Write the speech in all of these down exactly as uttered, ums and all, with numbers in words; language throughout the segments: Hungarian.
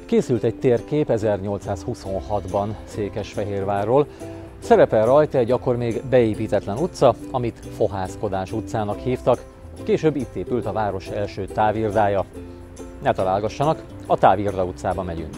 Készült egy térkép ezernyolcszázhuszonhatban Székesfehérvárról. Szerepel rajta egy akkor még beépítetlen utca, amit Fohászkodás utcának hívtak. Később itt épült a város első távirdája. Ne találgassanak, a Távirda utcába megyünk.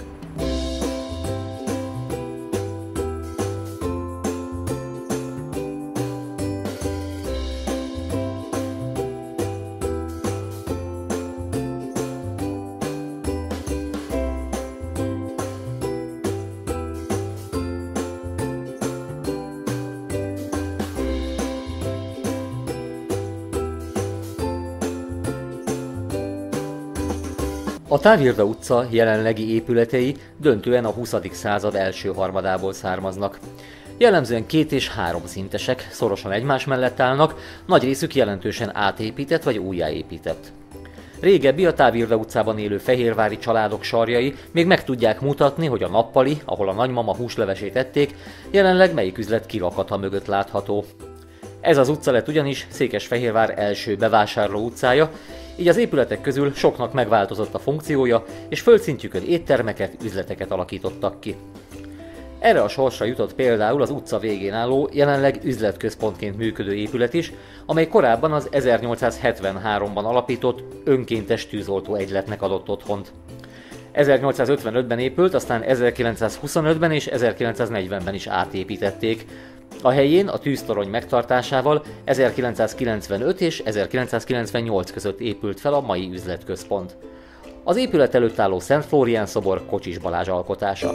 A Távirda utca jelenlegi épületei döntően a huszadik század első harmadából származnak. Jellemzően két és három szintesek, szorosan egymás mellett állnak, nagy részük jelentősen átépített vagy újjáépített. Régebbi a Távirda utcában élő fehérvári családok sarjai még meg tudják mutatni, hogy a nappali, ahol a nagymama húslevesét ették, jelenleg melyik üzlet kirakata mögött látható. Ez az utca lett ugyanis Székesfehérvár első bevásárló utcája, így az épületek közül soknak megváltozott a funkciója, és földszintjükön éttermeket, üzleteket alakítottak ki. Erre a sorsra jutott például az utca végén álló, jelenleg üzletközpontként működő épület is, amely korábban az ezernyolcszázhetvenháromban alapított önkéntes tűzoltó egyletnek adott otthont. ezernyolcszázötvenötben épült, aztán ezerkilencszázhuszonötben és ezerkilencszáznegyvenben is átépítették. A helyén a tűztorony megtartásával ezerkilencszázkilencvenöt és ezerkilencszázkilencvennyolc között épült fel a mai üzletközpont. Az épület előtt álló Szent Flórián szobor Kocsis Balázs alkotása.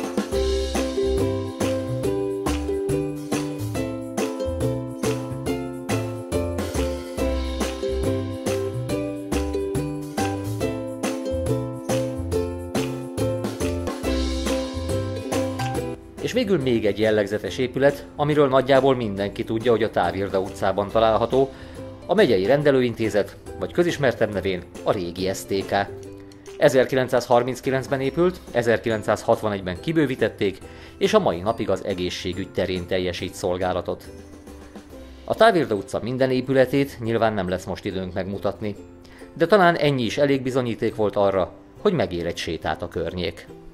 És végül még egy jellegzetes épület, amiről nagyjából mindenki tudja, hogy a Távirda utcában található, a Megyei Rendelőintézet, vagy közismertebb nevén a régi es té ká. ezerkilencszázharminckilencben épült, ezerkilencszázhatvanegyben kibővítették, és a mai napig az egészségügy terén teljesít szolgálatot. A Távirda utca minden épületét nyilván nem lesz most időnk megmutatni, de talán ennyi is elég bizonyíték volt arra, hogy megér egy sétát a környék.